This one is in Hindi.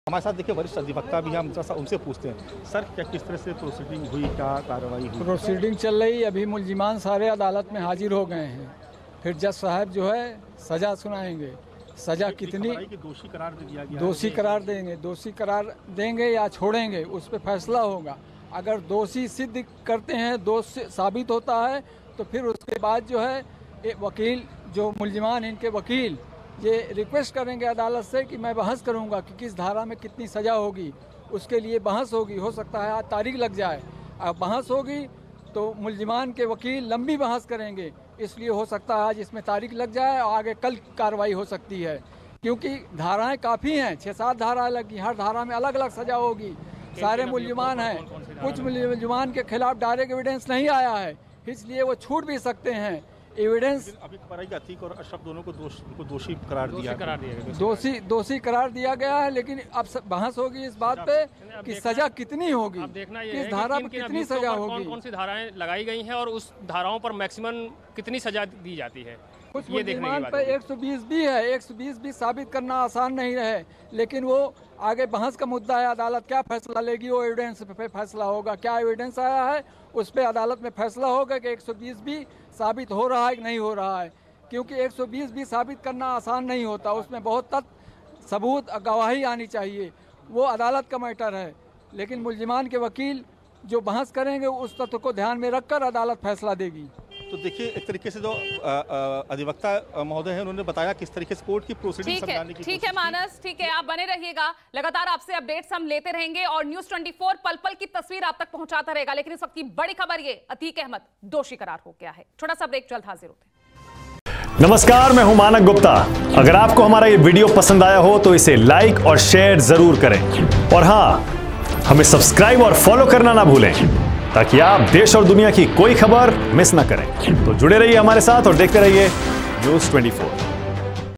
हमारे साथ देखिए वरिष्ठ अधिवक्ता भी हैं, हम थोड़ा सा उनसे पूछते हैं। सर क्या किस तरह से प्रोसीडिंग हुई, क्या कार्रवाई हुई? प्रोसीडिंग चल रही, अभी मुलजिमान सारे अदालत में हाजिर हो गए हैं। फिर जज साहब जो है सज़ा सुनाएंगे। सज़ा कितनी, दोषी करार दे दिया गया, दोषी करार देंगे, दोषी करार देंगे या छोड़ेंगे उस पर फैसला होगा। अगर दोषी सिद्ध करते हैं, दोष साबित होता है तो फिर उसके बाद जो है वकील, जो मुलजिमान इनके वकील ये रिक्वेस्ट करेंगे अदालत से कि मैं बहस करूंगा कि किस धारा में कितनी सज़ा होगी। उसके लिए बहस होगी, हो सकता है आज तारीख लग जाए। अब बहस होगी तो मुलजिमान के वकील लंबी बहस करेंगे, इसलिए हो सकता है आज इसमें तारीख लग जाए और आगे कल कार्रवाई हो सकती है, क्योंकि धाराएं काफ़ी हैं, 6-7 धाराएं लगी, हर धारा में अलग अलग सज़ा होगी। सारे मुलजिमान हैं, कुछ मुलजिमान के खिलाफ डायरेक्ट एविडेंस नहीं आया है, इसलिए वो छूट भी सकते हैं। एविडेंस अभी अतीक और अशरफ दोनों को दोषी करार दिया गया, दोषी करार दिया गया है। लेकिन अब बहस होगी इस बात पे कि सजा कितनी होगी, किस धारा पर कितनी सजा होगी, कौन सी धाराएं लगाई गई हैं और उस धाराओं पर मैक्सिमम कितनी सजा दी जाती है। कुछ मुलजिमान पे 120 भी है, 120 भी साबित करना आसान नहीं रहे, लेकिन वो आगे बहस का मुद्दा है। अदालत क्या फैसला लेगी वो एविडेंस पे फैसला होगा। क्या एविडेंस आया है उस पर अदालत में फैसला होगा कि 120 भी साबित हो रहा है कि नहीं हो रहा है, क्योंकि 120 भी साबित करना आसान नहीं होता, उसमें बहुत तथ्य सबूत गवाही आनी चाहिए, वो अदालत का मैटर है। लेकिन मुलजिमान के वकील जो बहस करेंगे उस तथ्य को ध्यान में रखकर अदालत फैसला देगी। तो देखिए एक तरीके से जो अधिवक्ता महोदय हैं उन्होंने बताया किस तरीके से कोर्ट की प्रोसीडिंग समझाने की। ठीक है मानस, ठीक है, आप बने रहिएगा, लगातार आपसे अपडेट्स हम लेते रहेंगे और न्यूज़ 24 पल पल की तस्वीर आप तक पहुंचाता रहेगा। लेकिन इस वक्त की बड़ी खबर ये, अतीक अहमद दोषी करार हो गया है। छोटा सा ब्रेक, जल्द हाजिर होते हैं। नमस्कार, मैं हूं मानक गुप्ता। अगर आपको हमारा ये वीडियो पसंद आया हो तो इसे लाइक और शेयर जरूर करें, और हाँ, हमें सब्सक्राइब और फॉलो करना ना भूलें ताकि आप देश और दुनिया की कोई खबर मिस ना करें। तो जुड़े रहिए हमारे साथ और देखते रहिए न्यूज़ 24।